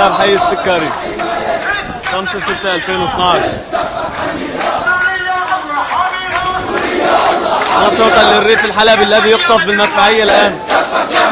شباب حي السكري 5/6/2012. صوتا للريف الحلبي الذي يقصف بالمدفعية الآن.